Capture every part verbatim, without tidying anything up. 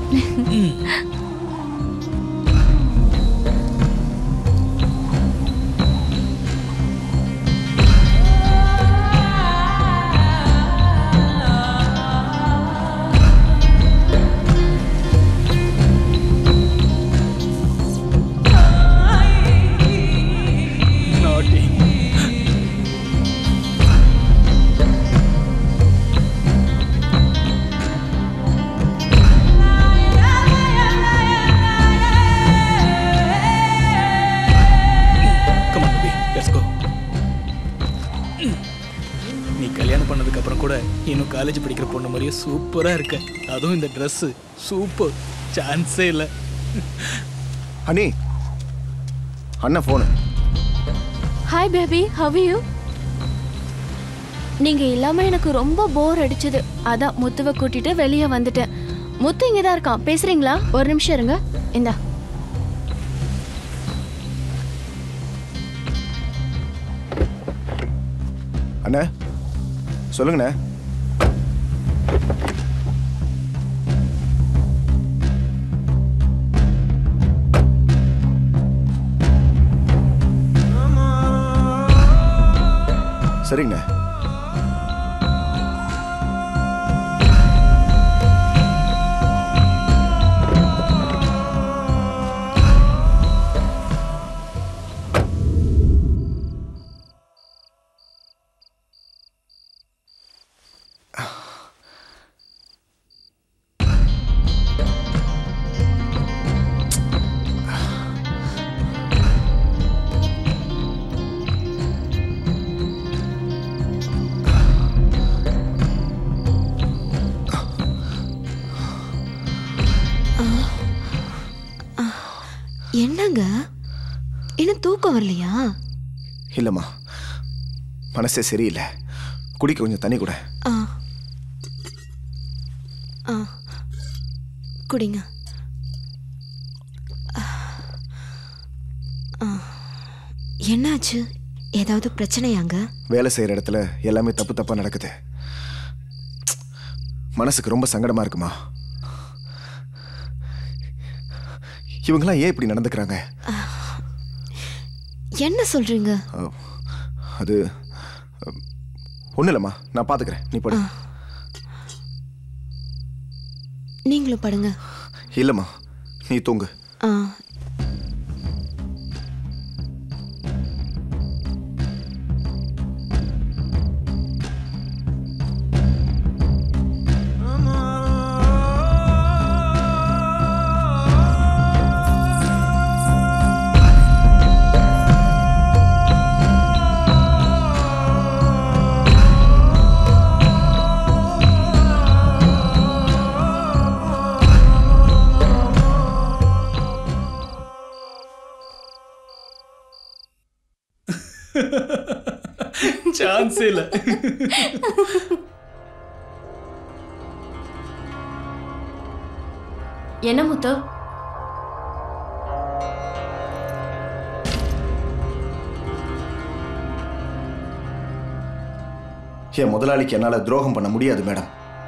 College படிக்கிற பொண்ணு மாதிரியே சூப்பரா இருக்க. அதுவும் இந்த Dress சூப்பர், சான்ஸே இல்ல. அண்ணி, அண்ணா phone. Hi baby, how are you? நீங்க இல்லாம எனக்கு ரொம்ப போர் அடிச்சது. அதான் முத்துவை கூட்டிட்டு வெளியே வந்துட்டேன். முத்து இங்க தான் இருக்கான், பேசுறீங்களா? ஒரு நிமிஷம் இருங்க. இந்தா. அண்ணா சொல்லுங்கண்ணே. சரிங்கண்ணே. என்னங்க, இன்னும் தூக்கம் வரலையா? இல்லம்மா, மனசே சரியில்லை. குடிக்க கொஞ்சம் தண்ணி கூட. ஆ ஆ குடிங்க. என்னாச்சு? ஏதாவது பிரச்சனையாங்க? வேலை செய்யற இடத்துல எல்லாமே தப்பு தப்பா நடக்குது. மனசுக்கு ரொம்ப சங்கடமா இருக்குமா. இவங்கெல்லாம் ஏன் இப்படி நடந்துக்கிறாங்க? என்ன சொல்றீங்க? அது ஒண்ணு இல்லம்மா, நான் பாத்துக்கிறேன், நீ படு. நீங்களும் படுங்க. இல்லம்மா, நீ தூங்கு. ஆ சான்ஸே இல்ல. என்ன முத்து? என் முதலாளிக்கு என்னால துரோகம் பண்ண முடியாது மேடம்.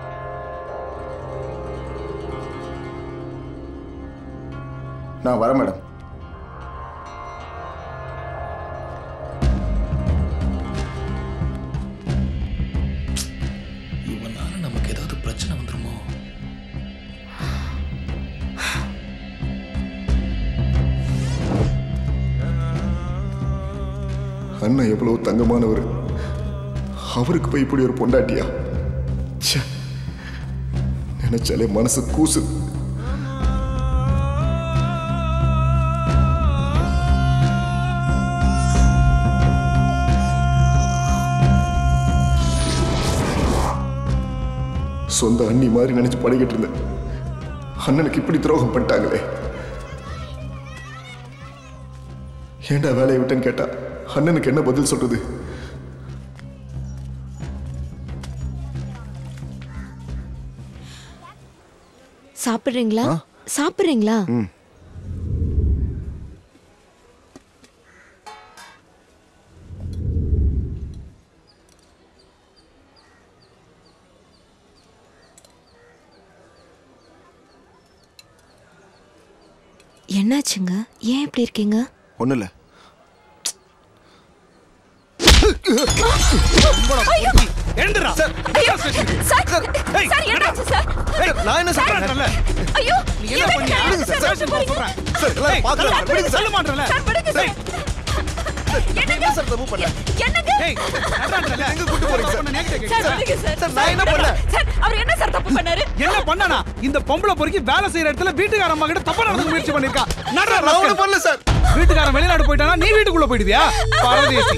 நான் வரேன் மேடம். இவனால நமக்கு ஏதாவது பிரச்சனை வந்துருமோ? அண்ணா எவ்வளவு தங்கமானவர், அவருக்கு போய் இப்படி ஒரு பொண்டாட்டியா? நினைச்சாலே மனசு கூசு. சொந்த அண்ணி மாதிரி நினைச்சு பழகிட்டு இருந்தேன். அண்ணனுக்கு இப்படி துரோகம் பண்ணிட்டாங்களே. ஏண்டா வேலையை விட்டேன்னு கேட்டா அண்ணனுக்கு என்ன பதில் சொல்றது? சாப்பிடுறீங்களா? சாப்பிடுறீங்களா? என்னாச்சுங்க? ஏன் இப்படி இருக்கீங்க? ஒன்றும் இல்லை. நான் என்ன சொல்றேன்? ஐயோ நீ என்ன பண்ணியா? சார் சொல்றேன். சார் எல்லாம் பாக்குறேன். விடுங்க சார். சொல்ல மாட்டறல. சார் விடுங்க சார். என்ன சார் தப்பு பண்ண? என்னங்க? ஏய் நடறானல எங்க கூட்டி போறீங்க சார்? சார் விடுங்க சார். சார் நான் என்ன பண்ணேன்? சார் அவர் என்ன சார் தப்பு பண்ணாரு? என்ன பண்ணனா? இந்த பொம்பளை பொறுக்கி வேலை செய்யற இடத்துல வீட்டுக்கார அம்மா கிட்ட தப்பா நடந்து முயற்சி பண்ணிருக்கா. நடறா நான் ஒண்ணும் பண்ணல சார். வீட்டுக்காரன் வெளிநாடு போயிட்டானா நீ வீட்டுக்குள்ள போயிடுவியா? பரதேசி.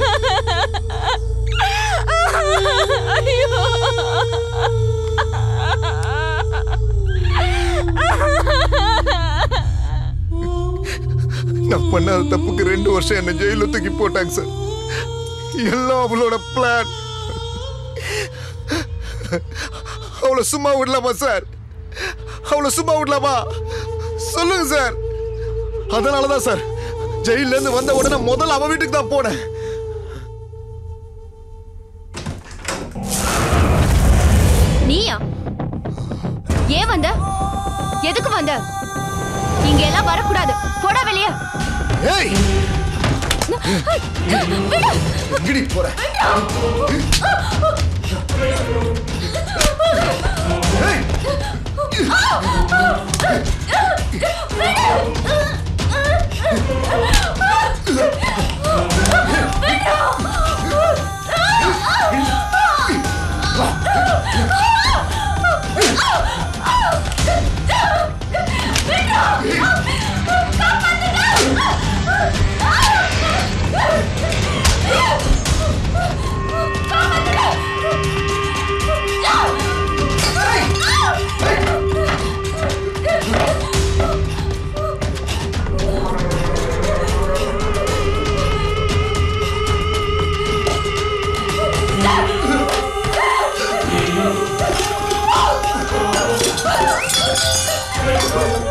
ஐயோ நான் பண்ணாத தப்புக்கு ரெண்டு வருஷம் என்ன ஜெயில தூக்கி போட்டாங்க சார். எல்லாம் அவளோட பிளான். அவளை சும்மா விடலாமா சார்? அவளை சும்மா விடலாமா சொல்லுங்க சார். அதனாலதான் சார் ஜெயில இருந்து வந்த உடனே முதல்ல அவ வீட்டுக்கு தான் போனேன். நீயா? ஏன் வந்த? எதுக்கு வந்த? இங்க எல்லாம் வரக்கூடாது. போடா வெளியே. ஏய் எங்கடி போற? ஏய் Oh!